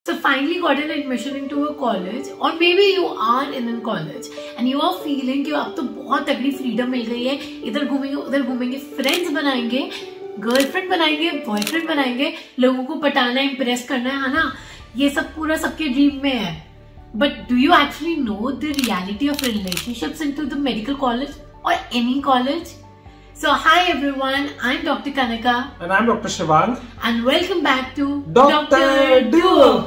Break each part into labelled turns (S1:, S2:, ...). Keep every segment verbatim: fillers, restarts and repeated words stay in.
S1: So finally got an admission into a college, or maybe you are in a college and you are feeling कि अब तो बहुत तगड़ी freedom मिल गई है, इधर घूमेंगे उधर घूमेंगे, friends बनाएंगे, गर्लफ्रेंड बनाएंगे, बॉयफ्रेंड बनाएंगे, लोगों को पटाना इम्प्रेस करना है ना, ये सब पूरा सबके ड्रीम में है. But do you actually know the reality of relationships into the medical college or any college? So hi everyone, I'm Doctor Kanika
S2: and I'm Doctor Shivang
S1: and welcome back to
S2: Doctor Duo.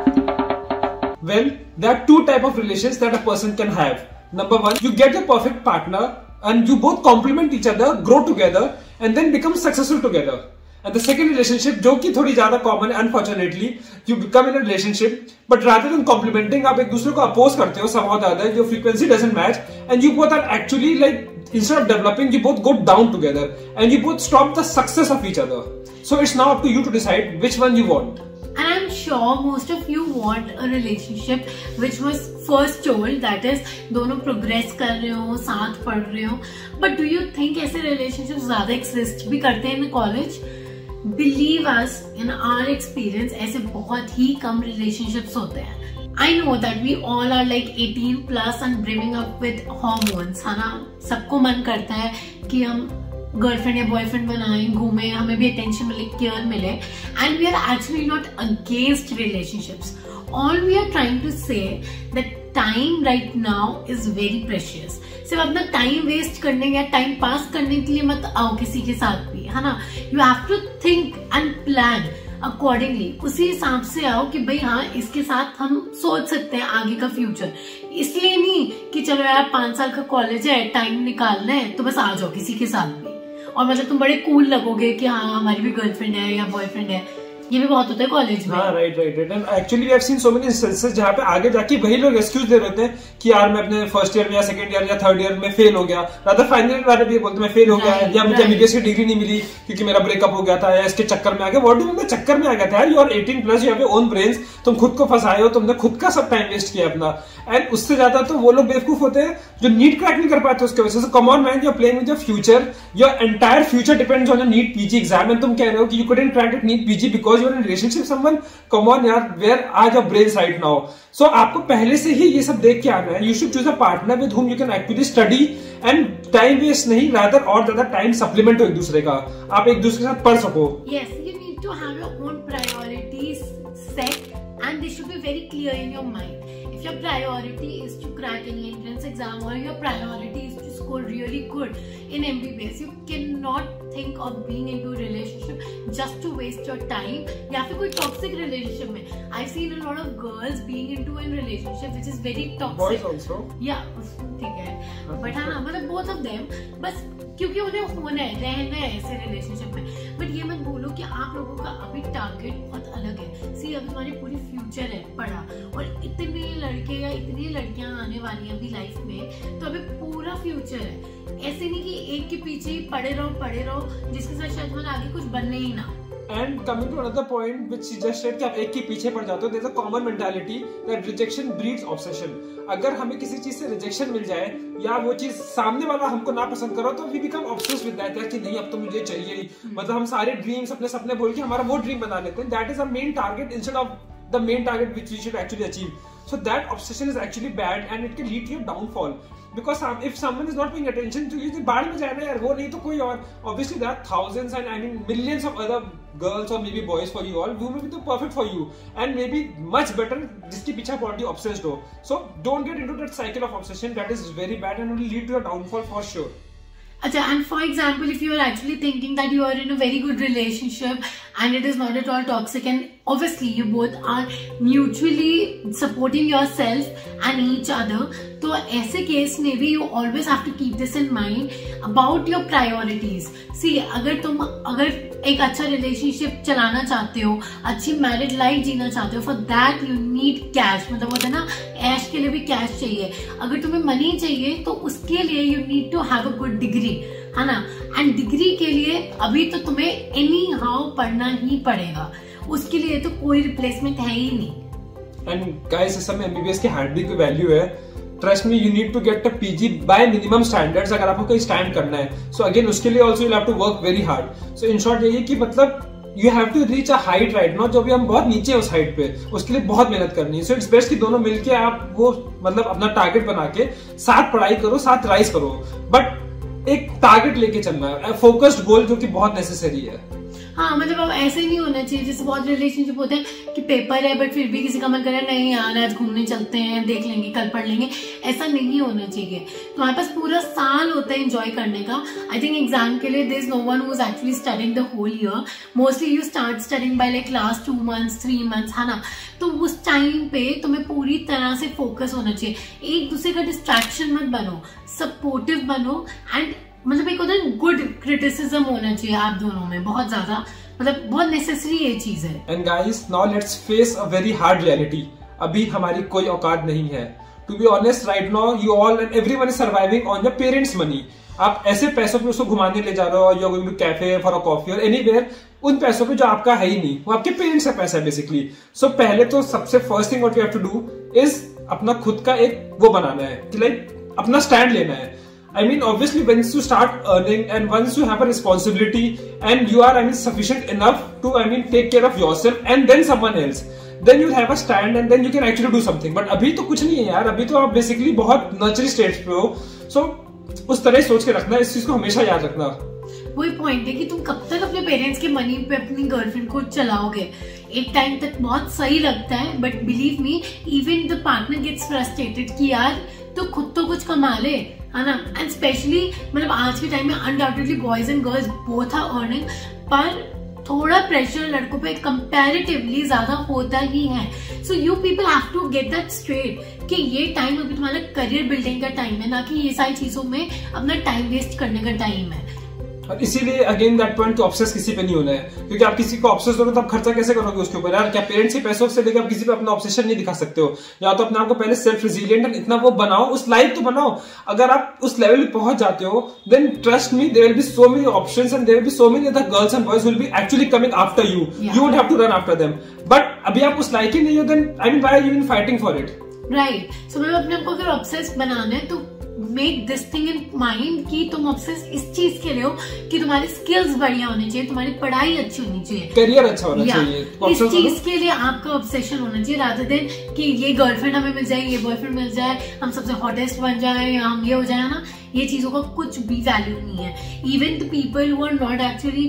S2: Well, there are two types of relations that a person can have. Number one, you get your perfect partner and you both complement each other, grow together and then become successful together. And the second relationship, जो कि थोड़ी ज्यादा common है, unfortunately, you become in a relationship, but rather than complementing, आप एक दूसरे को oppose करते हो somehow or the other, your frequency doesn't match, and you both are actually like, instead of developing, you both go down together, and you both stop the success of each other. So it's now up to you to decide which one you want.
S1: And I'm sure most of you want a relationship which was first told, that is, दोनों progress कर रहे हो, साथ पढ़ रहे हो. But do you think ऐसे relationships ज़्यादा exist भी करते हैं in college? Believe us, in our experience, ऐसे बहुत ही कम relationships होते हैं. I know that we all are like eighteen plus and brimming up with hormones, है ना? सबको मन करता है कि हम गर्लफ्रेंड या बॉयफ्रेंड बनाएं, घूमें, हमें भी अटेंशन मिले, केयर मिले. And we are actually not against relationships. All we are trying to say that time right now is very precious. सिर्फ अपना टाइम वेस्ट करने या टाइम पास करने के लिए मत आओ किसी के साथ भी, है ना. You have to think and plan accordingly. उसी हिसाब से आओ कि भाई हाँ, इसके साथ हम सोच सकते हैं आगे का फ्यूचर. इसलिए नहीं कि चलो यार पांच साल का कॉलेज है, टाइम निकालना है तो बस आ जाओ किसी के साथ भी, और मतलब तुम बड़े कूल लगोगे कि हाँ हमारी भी गर्लफ्रेंड है या बॉयफ्रेंड है. ये भी बहुत होता है कॉलेज में. हाँ,
S2: right right right. And actually we have seen so many instances जहाँ पे आगे जाके वही लोग एक्सक्यूज दे रहे हैं कि यार मैं अपने फर्स्ट ईयर में या सेकंड ईयर या थर्ड ईयर में फेल हो गया, रादर फाइनल ईयर वाले भी बोलते मैं फेल हो गया है, या मुझे एमबीबीएस की डिग्री नहीं मिली क्योंकि मेरा ब्रेकअप हो गया था, या इसके चक्कर में आ गया. व्हाट डू मीन चक्कर में आ गया था यार? You are eighteen plus, you have your own brains, तुम खुद को फंसाए हो, तुमने खुद का सब टाइम वेस्ट किया अपना. एंड उससे ज्यादा तो वो लोग बेवकूफ होते हैं जो नीट क्रैक नहीं कर पाते उसके वजह से. Come on man, you are playing with your future. Your entire future depends on your NEET PG exam, and तुम कह रहे हो कि you couldn't crack it NEET PG because you are in relationship someone. Come on यार, where are your brains right now? So आपको पहले से ही ये सब देख के आना है. You should choose a partner with whom you can actually study and time waste नहीं, रादर और ज्यादा टाइम सप्लीमेंट हो एक दूसरे का, आप एक दूसरे के साथ पढ़ सको.
S1: Yes, you need to have your own priorities set and they should be very clear in your mind. If your priority is to crack any entrance exam or your priority is to score really good in M B B S, you cannot think of being into a relationship just to waste your time. या फिर कोई toxic relationship में. I've seen a lot of girls being into a relationship which is very toxic.
S2: Boys also.
S1: Yeah, ठीक है. But हाँ, मतलब both of them, बस क्योंकि उन्हें होना है, रहना है ऐसे रिलेशनशिप में. बट ये मत बोलो कि आप लोगों का अभी टारगेट बहुत अलग है. सी, अब तुम्हारी पूरी फ्यूचर है पढ़ा, और इतने लड़के या इतनी लड़कियां आने वाली हैं अभी लाइफ में, तो अभी पूरा फ्यूचर है. ऐसे नहीं कि एक के पीछे ही पड़े रहो पड़े रहो जिसके साथ शायद तुम्हारा आगे कुछ बनने ही ना.
S2: And coming to another point which she just said कि आप एक के पीछे पड़ जाते हो. There's a common mentality that rejection breeds obsession. अगर हमें किसी चीज से रिजेक्शन मिल जाए या वो चीज सामने वाला हमको ना पसंद करो तो we become obsessed with that, कि नहीं अब तो मुझे चाहिए ही. मतलब हम सारे ड्रीम्स अपने सपने बोल के हमारा वो ड्रीम बना लेते हैं. That is our main target instead of the main target which we should actually achieve. So that obsession is actually bad and it can lead to your downfall. Because if someone is not paying attention to you, then बाद में जाना यार, वो नहीं तो कोई और. Obviously there are thousands and I mean millions of other girls or maybe boys for you all who may be the perfect for you and maybe much better जिसके पीछे आप already obsessed हो. So don't get into that cycle of obsession. That is very bad and will lead to a downfall for sure.
S1: Achha, and for example, if you are actually thinking that you are in a very good relationship and it is not at all toxic and obviously you both are mutually supporting yourself and each other, तो ऐसे case में भी you always have to keep this in mind about your priorities. See, अगर तुम अगर एक अच्छा relationship चलाना चाहते हो, अच्छी मैरिड लाइफ जीना चाहते हो, for that you need cash. मतलब होता है ना, ऐश के लिए भी कैश चाहिए. अगर तुम्हें मनी चाहिए तो उसके लिए you need to have a good degree, है ना. एंड डिग्री के लिए अभी तो तुम्हें एनी हाउ पढ़ना ही पड़ेगा. उसके लिए तो कोई रिप्लेसमेंट है ही नहीं.
S2: एंड गाइस, इस समय एमबीबीएस की हार्डली कोई वैल्यू है. Trust me, you need to get a PG by minimum standards अगर आपको कहीं स्टैंड करना है. सो अगेन उसके लिए also you have to work very hard. So in short यही कि मतलब you have to reach a height right now, जो भी हम बहुत नीचे उस हाइट पे, उसके लिए बहुत मेहनत करनी है। सो इट्स बेस्ट कि दोनों मिलके आप वो मतलब अपना टारगेट बना के साथ पढ़ाई करो, साथ राइज करो, बट एक टारगेट लेके चलना है, फोकस्ड गोल जो कि बहुत नेसेसरी है।
S1: हाँ, मतलब अब ऐसे नहीं होना चाहिए जैसे बहुत रिलेशनशिप होते हैं कि पेपर है बट फिर भी किसी का मन करे नहीं यार आज घूमने चलते हैं, देख लेंगे, कल पढ़ लेंगे। ऐसा नहीं होना चाहिए। तुम्हारे पास पूरा साल होता है एंजॉय करने का। आई थिंक एग्जाम के लिए there is no one who is actually studying the whole year. Mostly you start studying by like last two months three months, है ना। तो उस टाइम पे तुम्हें पूरी तरह से फोकस होना चाहिए। एक दूसरे का डिस्ट्रैक्शन मत बनो, सपोर्टिव बनो, एंड मतलब एक होता है गुड क्रिटिसिज्म होना चाहिए आप दोनों में, बहुत ज्यादा, मतलब बहुत नेसेसरी ये चीज है।
S2: And guys now let's face a very hard reality. अभी हमारी कोई औकात नहीं है। To be honest right now you all and everyone is surviving on your parents money. आप ऐसे पैसों पे उसको घुमाने ले जा रहे हो, you are going to cafe for a coffee और एनीवेयर, उन पैसों पे जो आपका है ही नहीं, वो आपके पेरेंट्स का पैसा है बेसिकली। सो पहले तो सबसे first thing what you have to do is अपना खुद का एक वो बनाना है कि लाइक अपना स्टैंड लेना है। I mean, obviously, once you start earning and once you have a responsibility and you are, I mean, sufficient enough to, I mean, take care of yourself and then someone else, then you'll have a stand and then you can actually do something. But अभी तो कुछ नहीं है यार, अभी तो आप basically बहुत nursery stage पे हो. So उस तरह सोच के रखना, इस चीज को हमेशा याद रखना।
S1: वही पॉइंट है कि तुम कब तक अपने पेरेंट्स के मनी पे अपनी गर्लफ्रेंड को चलाओगे। एक टाइम तक बहुत सही लगता है but believe me even the partner gets frustrated कि यार तो खुद तो कुछ कमा ले, है ना। एंड स्पेशली मतलब आज के टाइम में undoubtedly boys and girls both are earning, पर थोड़ा प्रेशर लड़कों पे कंपैरेटिवली ज्यादा होता ही है। So you people have to get that straight कि ये टाइम अभी तुम्हारा करियर बिल्डिंग का टाइम है, ना कि ये सारी चीजों में अपना टाइम वेस्ट करने का टाइम है।
S2: और इसीलिए अगेन दैट पॉइंट ऑब्सेस किसी पे नहीं होना है, क्योंकि आप किसी को ऑब्सेस करोगे तो आप खर्चा कैसे करोगे उसके ऊपर यार। क्या पेरेंट्स के पैसों से लेकर आप किसी पे अपना ऑब्सेशन नहीं दिखा सकते हो। या तो अपने आप को पहले सेल्फ रेजिलिएंट एंड इतना वो बनाओ, उस लाइफ तो बनाओ। अगर आप उस लेवल पे पहुंच जाते हो then trust me there will be so many options and there will be so many other girls and boys will be actually coming after you. You won't have to run after them. But अभी आप उस लाइक ही नहीं हो then I mean why are you even fighting for it,
S1: right. So मतलब अपने आप को अगर ऑब्सेस बनाना है तो make this thing in mind कि तुम ऑब्सेस इस चीज के लिए हो कि तुम्हारी स्किल्स बढ़िया होनी चाहिए, तुम्हारी पढ़ाई अच्छी होनी चाहिए,
S2: करियर अच्छा होना चाहिए।
S1: इस चीज के लिए आपका ऑब्सेशन होना चाहिए, रादर देन कि ये गर्लफ्रेंड हमें मिल जाए, ये बॉयफ्रेंड मिल जाए, हम सबसे हॉटेस्ट बन जाए या हम ये हो जाए ना। ये चीजों का कुछ भी वैल्यू नहीं है। Even the people who are not actually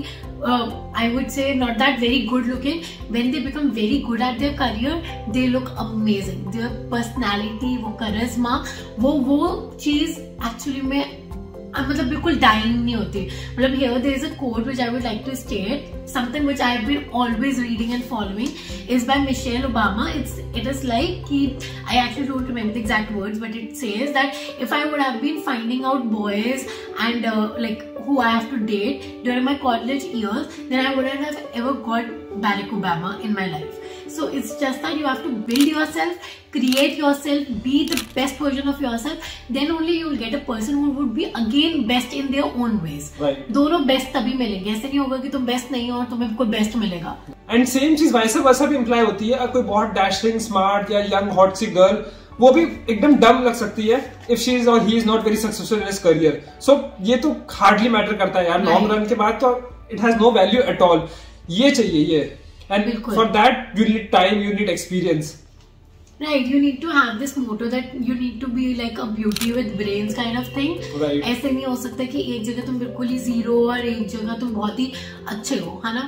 S1: I would say not that very good looking, when they become very good at their career they look amazing. Their personality, वो करिश्मा, वो वो चीज एक्चुअली में मतलब बिल्कुल डाइंग नहीं होती। मतलब here there is a quote which I would like to state, something which I have been always reading and following is by Michelle Obama. It's it is like कि I actually don't remember the exact words, but it says that if I would have been finding out boys and uh, like who I have to date during my college years, then I wouldn't have ever got Barack Obama in my life. So it's just that you have to build yourself, create yourself, be the best version of yourself. Then only you will get a person who would be again best in their own ways.
S2: Right.
S1: दोनों best तभी मिलेंगे, ऐसे नहीं होगा कि तुम best नहीं हो और तुम्हें कोई बेस्ट मिलेगा।
S2: एंड सेम चीज वैसे वैसा भी इम्प्लाई होती है। कोई बहुत डैशिंग स्मार्ट या यंग हॉट सी गर्ल, वो भी एकदम डम लग सकती है इफ शी इज और he is not very successful in his career. So ये तो हार्डली मैटर करता है यार। लॉन्ग रन के बाद तो it has no value at all. ये चाहिए ये, and for that you need time, you need experience.
S1: Right, you need to have this motto that you need to be like a beauty with brains kind of thing.
S2: Right.
S1: ऐसे नहीं हो सकता कि एक जगह तुम बिल्कुल ही जीरो और एक जगह तुम बहुत ही अच्छे हो, है ना।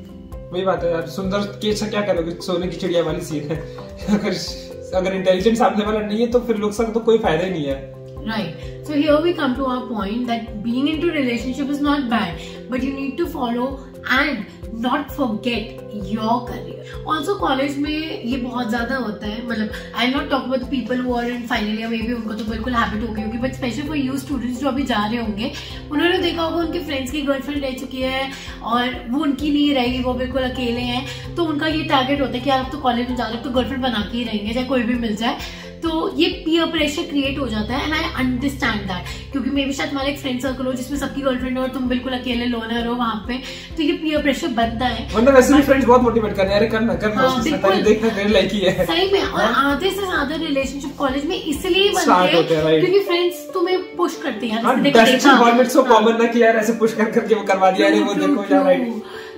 S2: वही बात है यार, सुंदर के अच्छा क्या करोगे, सोने की चिड़िया वाली सीन है। अगर अगर इंटेलिजेंट सामने वाला नहीं है तो फिर लुक्स का तो कोई फायदा ही नहीं है।
S1: Right. So here we come to our point that being into relationship is not bad, but you need to follow and not forget your career. Also college में ये बहुत ज्यादा होता है। मतलब I'll not talk about the people who are in final year, maybe उनको तो बिल्कुल हैबिट हो गई होगी, but specially for you students जो अभी जा रहे होंगे, उन्होंने देखा होगा उनके फ्रेंड्स की गर्लफ्रेंड रह चुकी है और वो उनकी नहीं रही, वो बिल्कुल अकेले हैं। तो उनका ये टारगेट होता है कि यार अब तो कॉलेज में जा रहे हो तो गर्लफ्रेंड बना के ही रहेंगे चाहे कोई भी मिल जाए। तो ये पीयर प्रेशर क्रिएट हो जाता है एंड आई अंडरस्टैंड दैट, क्योंकि मे भी शायद तुम्हारा एक फ्रेंड सर्कल हो जिसमें सबकी गर्लफ्रेंड हो और तुम बिल्कुल अकेले लोनर हो वहां पे, तो ये पीयर प्रेशर बनता है।
S2: वरना वैसे भी फ्रेंड्स बहुत मोटिवेट कर रहे हैं, अरे करना करना,
S1: हाँ,
S2: देखना तेरे लायक ही है।
S1: सही में। और आधे से ज्यादा रिलेशनशिप कॉलेज में इसलिए बनते हैं क्योंकि फ्रेंड्स तुम्हें पुश करते हैं।
S2: सो कॉमन ना कि यार ऐसे पुश कर करके वो करवा दिया, अरे वो देखो यार, राइट।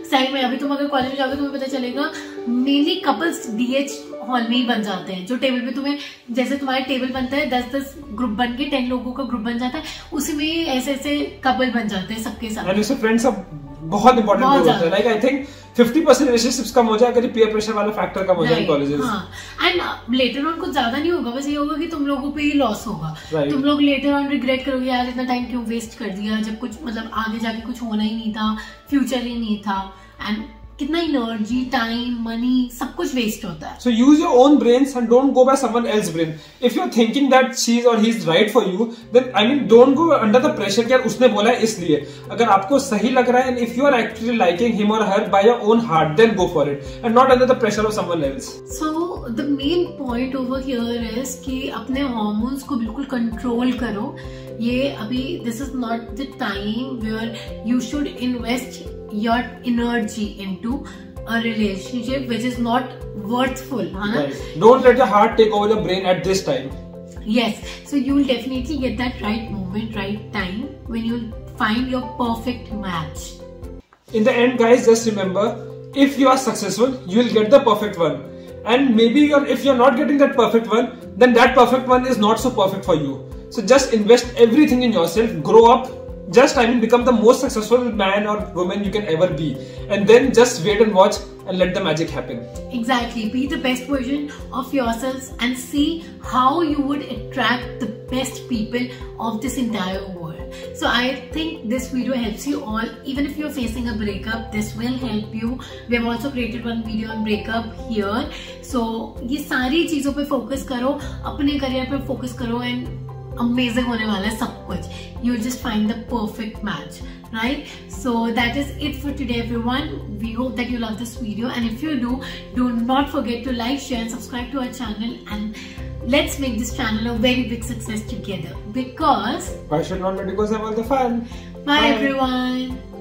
S1: सही में अभी तुम अगर कॉलेज में जाओगे तुम्हें पता चलेगा मेनली कपल्स डीएच हॉल में ही बन जाते हैं, जो टेबल पे तुम्हें जैसे तुम्हारा टेबल बनता है दस दस ग्रुप बन के टेन लोगों का ग्रुप बन जाता है, उसी में ऐसे ऐसे कपल बन जाते हैं सबके साथ।
S2: एंड उससे फ्रेंड्स सब बहुत इंपॉर्टेंट रोल होता है। Like I think fifty percent relationships कम हो जाए अगर पीयर प्रेशर वाला फैक्टर कम हो जाए कॉलेजेस।
S1: हाँ एंड लेटर ऑन कुछ ज्यादा नहीं होगा, बस ये होगा कि तुम लोगों पे ही लॉस होगा। right. तुम लोग लेटर ऑन रिग्रेट करोगे यार इतना टाइम क्यों वेस्ट कर दिया, जब कुछ मतलब आगे जाके कुछ होना ही नहीं था, फ्यूचर ही नहीं था, एंड कितना एनर्जी, टाइम, मनी सब कुछ वेस्ट होता है।
S2: So use your own brains and don't go by someone else's brain. If you're thinking that she's or he's right for you, then I mean don't go under the pressure कि उसने बोला है इसलिए। अगर आपको सही लग रहा है and if you are actually liking him or her by your own heart, then go for it and not under the pressure of someone else.
S1: So the main point over here is कि अपने hormones को बिल्कुल control करो। ये अभी this is not the time where you should invest your energy into a relationship which is not worthful.
S2: Right. Don't let your heart take over your brain at this time.
S1: Yes, so you will definitely get that right moment, right time when you find your perfect match.
S2: In the end, guys, just remember, if you are successful, you will get the perfect one. And maybe you're, if you're not getting that perfect one, then that perfect one is not so perfect for you. So just invest everything in yourself, grow up, just I mean become the most successful man or woman you can ever be, and then just wait and watch and let the magic happen.
S1: Exactly, be the best version of yourselves and see how you would attract the best people of this entire world. So I think this video helps you all. Even if you're facing a breakup, this will help you. We have also created one video on breakup here. So ये सारी चीजों पे focus करो, अपने career पे focus करो, and amazing होने वाला है सब कुछ. You'll just find the perfect match, right? So that is it for today, everyone. We hope that you love this video, and if you do, do not forget to like, share, and subscribe to our channel, and let's make this channel a very big success together. Because
S2: why should not? Because of all the fun.
S1: Bye, Bye. everyone.